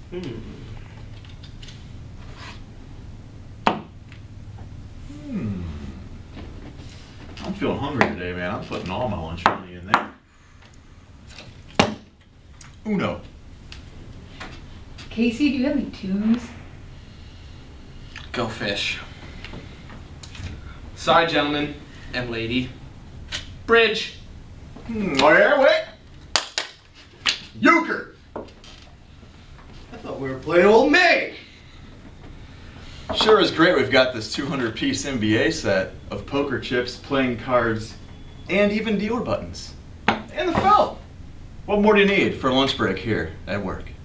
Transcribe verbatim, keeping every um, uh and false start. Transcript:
Hmm. Hmm. I'm feeling hungry today, man. I'm putting all my lunch money in there. Uno. Casey, do you have any tunes? Go fish. Sorry, gentlemen and lady. Bridge. Hmm. Oh yeah, wait. Euchre. I thought we were playing Old May. Sure is great we've got this two hundred piece N B A set of poker chips, playing cards, and even dealer buttons. And the felt. What more do you need for a lunch break here at work?